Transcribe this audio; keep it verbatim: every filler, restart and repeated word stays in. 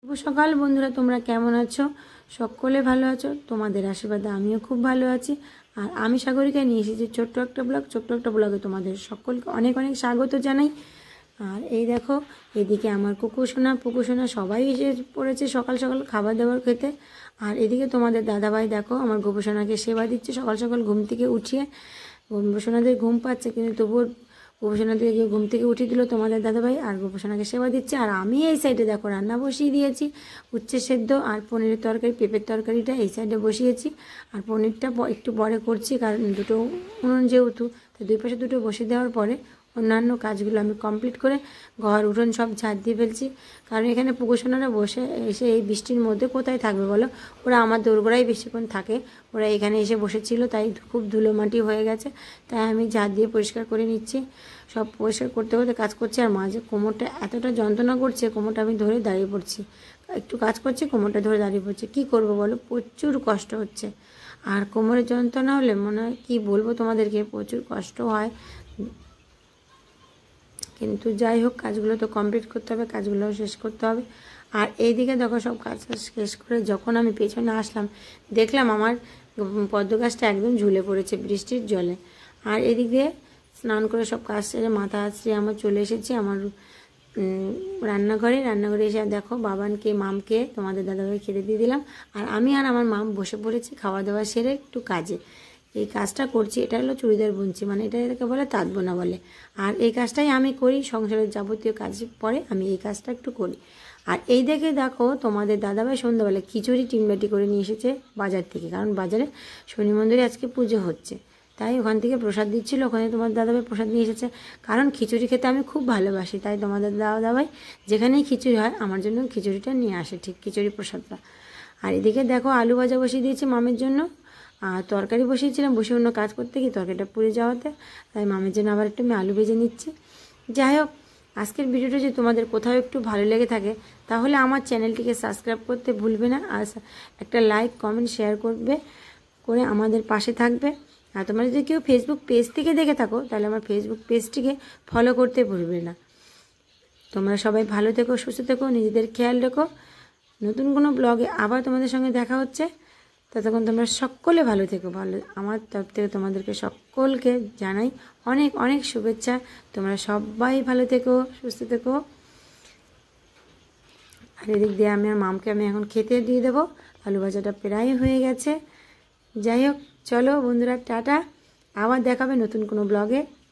শুভ সকাল বন্ধুরা, তোমরা কেমন আছো? সকলে ভালো আছো? তোমাদের আশীর্বাদে আমিও খুব ভালো আছি। আর আমি সাগরিকা নিয়ে এসেছি ছোট্ট একটা ব্লগ। ছোট্ট একটা ব্লগে তোমাদের সকলকে অনেক অনেক স্বাগত জানাই। আর এই দেখো, এদিকে আমার কুকুরসোনা পুকুরসোনা সবাই এসে পড়েছে সকাল সকাল খাবার দাবার খেতে। আর এদিকে তোমাদের দাদাভাই দেখো আমার গোপুসোনাকে সেবা দিচ্ছে সকাল সকাল ঘুম থেকে উঠিয়ে। গোপুসোনাদের ঘুম পাচ্ছে, কিন্তু তবুও গোপুসোনাদেরকে ঘুম থেকে উঠিয়ে দিল তোমাদের দাদাভাই, আর গোপুসোনাকে সেবা দিচ্ছে। আর আমি এই সাইডে দেখো রান্না বসিয়ে দিয়েছি, উচ্ছে সেদ্ধ আর পনিরের তরকারি, পেঁপের তরকারিটা এই সাইডে বসিয়েছি। আর পনিরটা একটু পরে করছি, কারণ দুটো উনুন যেহেতু, তো দুই পাশে দুটো বসিয়ে দেওয়ার পরে অন্যান্য কাজগুলো আমি কমপ্লিট করে ঘর উঠোন সব ঝাড় দিয়ে ফেলছি। কারণ এখানে পুকুরসোনারা বসে এসে এই বৃষ্টির মধ্যে কোথায় থাকবে বলো? ওরা আমার দোরগোড়ায় বেশিক্ষণ থাকে, ওরা এখানে এসে বসেছিল, তাই খুব ধুলো মাটি হয়ে গেছে। তাই আমি ঝাড় দিয়ে পরিষ্কার করে নিচ্ছি, সব পরিষ্কার করতে করতে কাজ করছি। আর মাঝে কোমরটা এতটা যন্ত্রণা করছে, কোমরটা আমি ধরে দাঁড়িয়ে পড়ছি। একটু কাজ করছি, কোমরটা ধরে দাঁড়িয়ে পড়ছি। কী করবো বলো? প্রচুর কষ্ট হচ্ছে। আর কোমরের যন্ত্রণা হলে মনে হয় কী বলবো তোমাদেরকে, প্রচুর কষ্ট হয়। কিন্তু যাই হোক, কাজগুলো তো কমপ্লিট করতে হবে, কাজগুলোও শেষ করতে হবে। আর এইদিকে দেখো সব কাজ শেষ করে যখন আমি পেছনে আসলাম, দেখলাম আমার পদ্ম গাছটা একদম ঝুলে পড়েছে বৃষ্টির জলে। আর এদিক দিয়ে স্নান করে সব কাজ সেরে মাথা আছড়ে আমার চলে এসেছি আমার রান্নাঘরে। রান্নাঘরে এসে দেখো বাবানকে মামকে তোমাদের দাদাভাই খেতে দিয়ে দিলাম। আর আমি আর আমার মাম বসে পড়েছি খাওয়া দাওয়া সেরে একটু কাজে। এই কাজটা করছি, এটা হলো চুড়িদার বুনছি, মানে এটা এটাকে বলে তাঁত বোনা বলে। আর এই কাজটাই আমি করি, সংসারের যাবতীয় কাজ পরে আমি এই কাজটা একটু করি। আর এই দেখে দেখো তোমাদের দাদাভাই সন্ধ্যাবেলা খিচুড়ি টিমবাটি করে নিয়ে এসেছে বাজার থেকে, কারণ বাজারে শনি মন্দিরে আজকে পুজো হচ্ছে, তাই ওখান থেকে প্রসাদ দিচ্ছিল। ওখানে তোমার দাদাভাই প্রসাদ নিয়ে এসেছে, কারণ খিচুড়ি খেতে আমি খুব ভালোবাসি, তাই তোমাদের দাদাভাই যেখানেই খিচুড়ি হয় আমার জন্য খিচুড়িটা নিয়ে আসে, ঠিক খিচুড়ি প্রসাদটা। আর এদিকে দেখো আলু ভাজা বসিয়ে দিয়েছি মামের জন্য, আর তরকারি বসিয়েছিলাম, বসে অন্য কাজ করতে গিয়ে তরকারিটা পুড়ে যাওয়াতে তাই মামের জন্য আবার একটু আমি আলু ভেজে নিচ্ছি। যাই হোক, আজকের ভিডিওটা যদি তোমাদের কোথাও একটু ভালো লেগে থাকে তাহলে আমার চ্যানেলটিকে সাবস্ক্রাইব করতে ভুলবে না, আর একটা লাইক কমেন্ট শেয়ার করবে, করে আমাদের পাশে থাকবে। আর তোমরা যদি কেউ ফেসবুক পেজ থেকে দেখে থাকো তাহলে আমার ফেসবুক পেজটিকে ফলো করতে ভুলবে না। তোমরা সবাই ভালো থেকো, সুস্থ থেকো, নিজেদের খেয়াল রেখো। নতুন কোনো ব্লগে আবার তোমাদের সঙ্গে দেখা হচ্ছে, ততক্ষণ তোমরা সকলে ভালো থেকো। ভালো আমার তরফ থেকে তোমাদেরকে সকলকে জানাই অনেক অনেক শুভেচ্ছা। তোমরা সবাই ভালো থেকো, সুস্থ থেকো। আর এদিক দিয়ে আমি আর মামকে আমি এখন খেতে দিয়ে দেবো, আলু ভাজাটা প্রায় হয়ে গেছে। যাই হোক, চলো বন্ধুরা, টাটা, আবার দেখাবে নতুন কোনো ব্লগে।